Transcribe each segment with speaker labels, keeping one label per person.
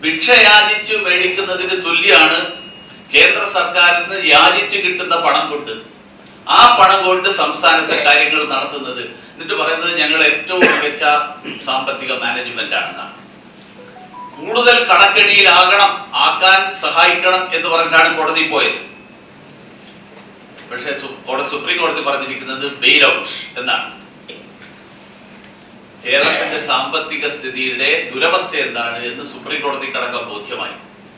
Speaker 1: ഭിക്ഷ യാചിച്ചു മേടിക്കുന്നതിന് തുല്യമാണ് കേന്ദ്ര സർക്കാരിന് യാചിച്ച് കിട്ടുന്ന പണം കൊണ്ട്. ആ പണം കൊണ്ട് സംസ്ഥാനത്തെ കാര്യങ്ങൾ നടത്തുന്നത്. എന്നിട്ട് പറയുന്നത് ഞങ്ങൾ ഏറ്റവും മികച്ച സാമ്പത്തിക മാനേജ്മെന്റ് ആണെന്നാണ്. കൂടുതൽ ആക്കാൻ സഹായിക്കണം എന്ന് പറഞ്ഞിട്ടാണ് കോടതി പോയത്. പക്ഷേ സുപ്രീം കോടതി പറഞ്ഞിരിക്കുന്നത് ബെയിൽ ഔട്ട് എന്നാണ്. കേരളത്തിന്റെ സാമ്പത്തിക സ്ഥിതിയുടെ ദുരവസ്ഥ എന്താണ് എന്ന് സുപ്രീം കോടതിക്കടക്കം ബോധ്യമായി.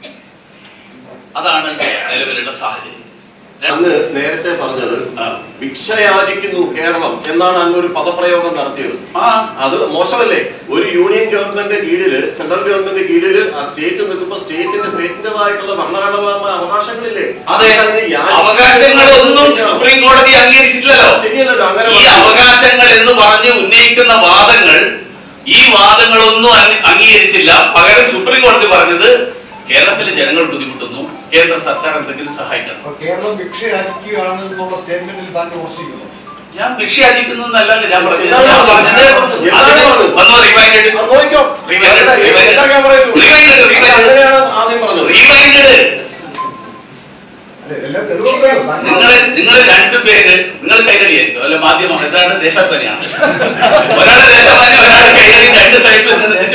Speaker 1: അതാണ് നിലവിലുള്ള സാഹചര്യം.
Speaker 2: അന്ന് നേരത്തെ പറഞ്ഞത് ഭിക്ഷ യാചിക്കുന്നു കേരളം എന്നാണ് അങ്ങൊരു പദപ്രയോഗം നടത്തിയത്. അത് മോശമല്ലേ? ഒരു യൂണിയൻ ഗവൺമെന്റ് കീഴില്, സെൻട്രൽ ഗവൺമെന്റ് കീഴില് ആ സ്റ്റേറ്റ് നിൽക്കുമ്പോൾ സ്റ്റേറ്റിന്റേതായിട്ടുള്ള ഭരണഘടനാപരമായ അവകാശങ്ങളില്ലേ?
Speaker 1: അവകാശങ്ങളൊന്നും സുപ്രീം കോടതി അംഗീകരിച്ചിട്ടില്ലല്ലോ.
Speaker 2: ശരിയല്ലല്ലോ. അങ്ങനെ
Speaker 1: ഈ അവകാശങ്ങൾ എന്ന് പറഞ്ഞ് ഉന്നയിക്കുന്ന വാദങ്ങൾ, ഈ വാദങ്ങളൊന്നും അംഗീകരിച്ചില്ല. പകരം സുപ്രീം കോടതി പറഞ്ഞത് കേരളത്തിലെ ജനങ്ങൾ ബുദ്ധിമുട്ടുന്നു, കേന്ദ്ര സർക്കാർ എന്തെങ്കിലും സഹായിക്കണം.
Speaker 3: കേരളം ഭിക്ഷ യാചിക്കുകയാണ് എന്നുള്ള സ്റ്റേറ്റ്മെന്റിൽ താൻ വിമർശിക്കുന്നു.
Speaker 1: ഞാൻ ഭിക്ഷ യാചിക്കുന്നതല്ല ഞാൻ പറഞ്ഞത്. നിങ്ങൾ രണ്ടുപേര് നിങ്ങൾ കൈകടിയായിരിക്കും, അല്ല മാധ്യമം എന്താണ് ദേശാഭിമാനിയാണ്. ഒരാള് ദേശാഭിമാനി, ഒരാള് കൈകടി. രണ്ട് സൈഡിൽ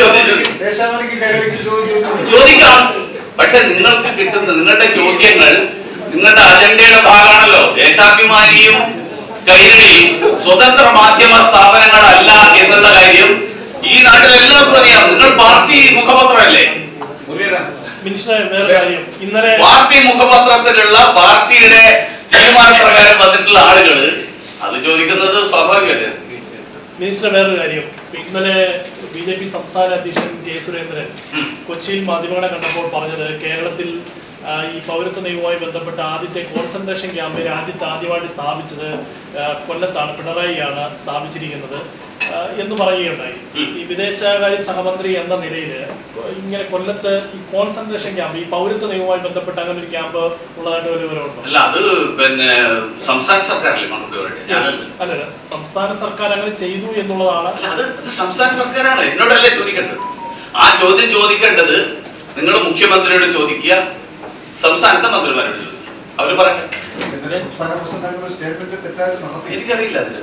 Speaker 1: ചോദിക്കാം. പക്ഷെ നിങ്ങൾക്ക് കിട്ടുന്ന നിങ്ങളുടെ ചോദ്യങ്ങൾ നിങ്ങളുടെ അജണ്ടയുടെ ഭാഗമാണല്ലോ. ദേശാഭിമാനിയും കൈരളിയും സ്വതന്ത്ര മാധ്യമ സ്ഥാപനങ്ങളല്ല എന്നുള്ള കാര്യം ഈ നാട്ടിൽ എല്ലാവർക്കും അറിയാം. നിങ്ങൾ പാർട്ടി മുഖപത്രമല്ലേ? പാർട്ടി മുഖപത്രത്തിലുള്ള പാർട്ടിയുടെ തീരുമാനപ്രകാരം വന്നിട്ടുള്ള ആളുകൾ അത് ചോദിക്കുന്നത് സ്വാഭാവികമല്ലേ?
Speaker 4: മിനിസ്റ്റർ, വേറൊരു കാര്യം, ഇന്നലെ BJP സംസ്ഥാന അധ്യക്ഷൻ കെ സുരേന്ദ്രൻ കൊച്ചിയിൽ മാധ്യമങ്ങളെ കണ്ടപ്പോൾ പറഞ്ഞത് കേരളത്തിൽ ഈ പൗരത്വ നിയമവുമായി ബന്ധപ്പെട്ട ആദ്യത്തെ കോൺസെൻട്രേഷൻ ക്യാമ്പ് ആദ്യമായിട്ട് സ്ഥാപിച്ചത് കൊല്ലത്താണ്, പിണറായിയാണ് സ്ഥാപിച്ചിരിക്കുന്നത് എന്ന് പറയുകയുണ്ടായി. ഈ വിദേശകാര്യ സഹമന്ത്രി എന്ന നിലയിൽ ഇങ്ങനെ കൊല്ലത്ത് ഈ കോൺസെൻട്രേഷൻ ക്യാമ്പ്, ഈ പൗരത്വ നിയമവുമായി ബന്ധപ്പെട്ട അങ്ങനെ ഒരു ക്യാമ്പ് ഉള്ളതായിട്ട് ഒരു വിവരമുണ്ടോ?
Speaker 1: അല്ല, അത് പിന്നെ സംസ്ഥാന സർക്കാരല്ലേ
Speaker 4: അല്ലല്ല, സംസ്ഥാന സർക്കാർ അങ്ങനെ ചെയ്തു എന്നുള്ളതാണ്.
Speaker 1: അത് സംസ്ഥാന സർക്കാരാണ്, എന്നോടല്ലേ ചോദിക്കേണ്ടത്. ആ ചോദ്യം ചോദിക്കേണ്ടത് നിങ്ങൾ മുഖ്യമന്ത്രിയോട് ചോദിക്കുക, സംസ്ഥാനത്തെ മന്ത്രിമാരോട് ചോദിക്കുക, അവര് പറയട്ടെ. എനിക്കറിയില്ല അതിനെ.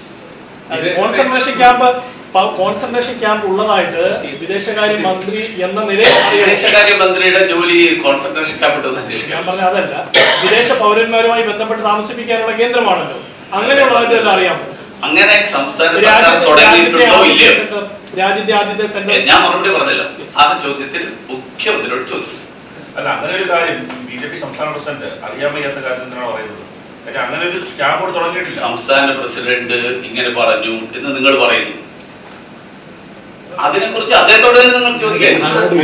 Speaker 4: കോൺസെൻട്രേഷൻ ക്യാമ്പ് ഉള്ളതായിട്ട് വിദേശകാര്യ മന്ത്രി എന്ന നിലയിൽ,
Speaker 1: വിദേശകാര്യ മന്ത്രിയുടെ ജോലി കോൺസെൻട്രേഷൻ ക്യാമ്പ്
Speaker 4: ഞാൻ പറഞ്ഞ അതല്ല, വിദേശ പൗരന്മാരുമായി ബന്ധപ്പെട്ട് താമസിപ്പിക്കാനുള്ള കേന്ദ്രമാണല്ലോ, അങ്ങനെയുള്ളതായിട്ട് അറിയാമോ?
Speaker 1: അങ്ങനെ സംസ്ഥാന സർക്കാർ തുടങ്ങിയിട്ടുണ്ടോ ഇല്ലയോ?
Speaker 4: രാജ്യത്തെ ആദ്യത്തെ സെന്റർ
Speaker 1: ഞാൻ മറുപടി പറഞ്ഞല്ലോ. ആ ചോദ്യത്തിൽ മുഖ്യമന്ത്രിയോട് ചോദിച്ചു.
Speaker 5: അല്ല, അങ്ങനെ ഒരു കാര്യം BJP സംസ്ഥാന പ്രസിഡന്റ് അറിയാൻ വയ്യാത്ത കാര്യം എന്തിനാണ് പറയുന്നത്? അങ്ങനെ ഒരു ക്യാമ്പ് തുടങ്ങിയിട്ടില്ല.
Speaker 1: സംസ്ഥാന പ്രസിഡന്റ് ഇങ്ങനെ പറഞ്ഞു എന്ന് നിങ്ങൾ പറയുന്നു. അതിനെ കുറിച്ച് അദ്ദേഹത്തോട് നിങ്ങൾ ചോദിക്കാൻ.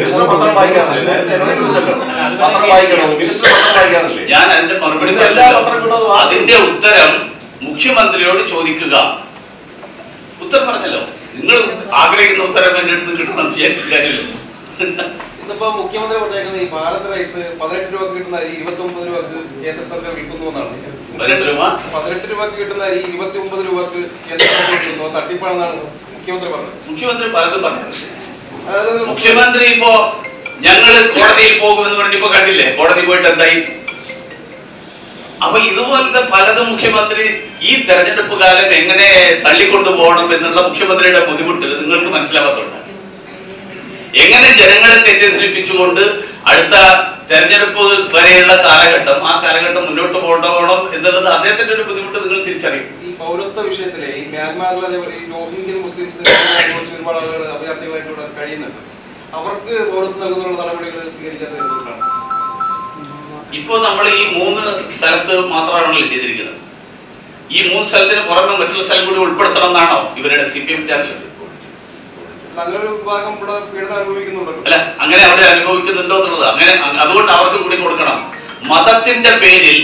Speaker 1: ഞാൻ അതിന്റെ മറുപടി അതിന്റെ ഉത്തരം മുഖ്യമന്ത്രിയോട് ചോദിക്കുക. ഉത്തരം പറഞ്ഞല്ലോ. നിങ്ങൾ ആഗ്രഹിക്കുന്ന ഉത്തരം എന്റെ അടുത്ത് കിട്ടണം വിചാരിച്ച കാര്യമില്ല.
Speaker 6: ഇന്നിപ്പോ മുഖ്യമന്ത്രി പറഞ്ഞേക്കുന്നത് ഈ ഭാരത് റൈസ് 18 രൂപക്ക് കിട്ടുന്ന അരി 29 രൂപക്ക് കേന്ദ്ര സർക്കാർ വിൽക്കുന്നു എന്നാണ്. 18 രൂപക്ക് കിട്ടുന്ന അരി 29 രൂപക്ക് കേന്ദ്ര സർക്കാർ വിൽക്കുന്നു, തട്ടിപ്പാണെന്നാണ് മുഖ്യമന്ത്രി പറഞ്ഞത്.
Speaker 1: മുഖ്യമന്ത്രി പലതും പറഞ്ഞു. മുഖ്യമന്ത്രി ഇപ്പോ ഞങ്ങള് കോടതിയിൽ പോകുമെന്ന് പറഞ്ഞിപ്പോ കണ്ടില്ലേ, കോടതി പോയിട്ട് എന്തായി? അപ്പൊ ഇതുപോലത്തെ പലതും മുഖ്യമന്ത്രി ഈ തെരഞ്ഞെടുപ്പ് കാലം എങ്ങനെ തള്ളിക്കൊണ്ടു പോകണം എന്നുള്ള മുഖ്യമന്ത്രിയുടെ ബുദ്ധിമുട്ട് നിങ്ങൾക്ക് മനസ്സിലാവാത്തുണ്ട്. എങ്ങനെ ജനങ്ങളെ തെറ്റിദ്ധരിപ്പിച്ചുകൊണ്ട് അടുത്ത തെരഞ്ഞെടുപ്പ് വരെയുള്ള കാലഘട്ടം, ആ കാലഘട്ടം മുന്നോട്ട് കൊണ്ടുപോകണം എന്നുള്ളത് അദ്ദേഹത്തിന്റെ ഒരു ബുദ്ധിമുട്ട് നിങ്ങൾ തിരിച്ചറിയും.
Speaker 6: ഈ പൗരത്വ വിഷയത്തിലെ ഈ മ്യാൻമാറിലെ ഈ റോഹിംഗ്യൻ മുസ്ലിംസ് ഒരുപാട് ആളുകൾ അഭയാർത്ഥികളായിട്ട് ഇവിടെ കഴിയുന്നുണ്ട്. അവർക്ക് പൗരത്വം നൽകുന്നുള്ള നടപടികൾ സ്വീകരിക്കാത്തത് എന്തുകൊണ്ടാണ്?
Speaker 1: ഇപ്പോ നമ്മൾ ഈ 3 സ്ഥലത്ത് മാത്രമാണല്ലോ ചെയ്തിരിക്കുന്നത്. ഈ 3 സ്ഥലത്തിന് പുറമെ മറ്റുള്ള സ്ഥലം കൂടി ഉൾപ്പെടുത്തണം എന്നാണോ ഇവരുടെ CPM-ന്റെ ആവശ്യം?
Speaker 6: നല്ലൊരു വിഭാഗം ഇവിടെ പീഡനം അനുഭവിക്കുന്നുണ്ടല്ലോ.
Speaker 1: അല്ല, അങ്ങനെ അവിടെ അനുഭവിക്കുന്നുണ്ടോ എന്നുള്ളത് അങ്ങനെ, അതുകൊണ്ട് അവർക്ക് കൂടി കൊടുക്കണം. മതത്തിന്റെ പേരിൽ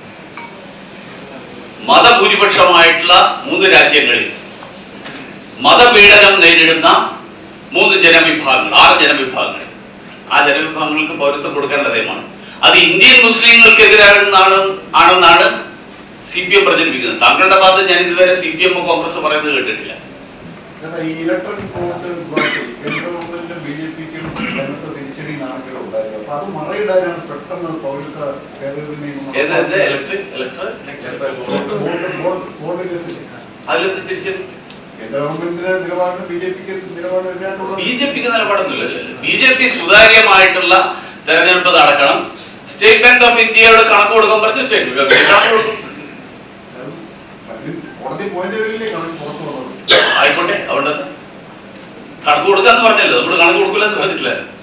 Speaker 1: മതഭൂരിപക്ഷമായിട്ടുള്ള 3 രാജ്യങ്ങളിൽ മതപീഡനം നേരിടുന്ന 3 ജനവിഭാഗങ്ങൾ, 6 ജനവിഭാഗങ്ങൾ, ആ ജനവിഭാഗങ്ങൾക്ക് പൗരത്വം കൊടുക്കേണ്ട കാര്യമാണ്. അത് ഇന്ത്യൻ മുസ്ലിങ്ങൾക്ക് CPM പ്രചരിപ്പിക്കുന്നത്. താങ്കളുടെ ഭാഗത്ത് ഞാൻ ഇതുവരെ CPM കോൺഗ്രസ് പറയുന്നത് കേട്ടിട്ടില്ല.
Speaker 3: ഈ ഇലക്ട്രൽ വോട്ട് കേന്ദ്ര ഗവൺമെന്റിനും BJP-ക്കും തിരിച്ചടി ഒത്തിരി നാണക്കേട് ഉണ്ടായിരുന്നു. അപ്പൊ അത് മറയിടാനാണ് പെട്ടെന്ന് പൗരത്വ ഭേദഗതി നിയമം ബോർഡ് കേസിൽ
Speaker 1: അതിലെന്ത് തിരിച്ചു
Speaker 3: കേന്ദ്ര ഗവൺമെന്റിന്റെ നിലപാടിന് ബി.ജെ.പിക്ക് നിലപാട് എതിരായിട്ടുള്ള
Speaker 1: ബി.ജെ.പിക്ക് നിലപാടൊന്നുമില്ലല്ലോ. ബി.ജെ.പി സുതാര്യമായിട്ടുള്ള തെരഞ്ഞെടുപ്പ് നടക്കണം. സ്റ്റേറ്റ് ബാങ്ക് ഓഫ് ഇന്ത്യയോട് കണക്ക് കൊടുക്കാൻ പറഞ്ഞു. സ്റ്റേറ്റ് ബാങ്ക് കണക്ക് കൊടുക്കും.
Speaker 3: കോടതി പോയിന്റ് വരില്ലേ കണക്ക് പുറത്തു വന്നത്?
Speaker 1: ആയിക്കോട്ടെ, അവിടെ കണക്ക് കൊടുക്കാന്ന് പറഞ്ഞല്ലോ. നമ്മൾ കണക്ക് കൊടുക്കില്ലെന്ന് പറഞ്ഞിട്ടില്ല.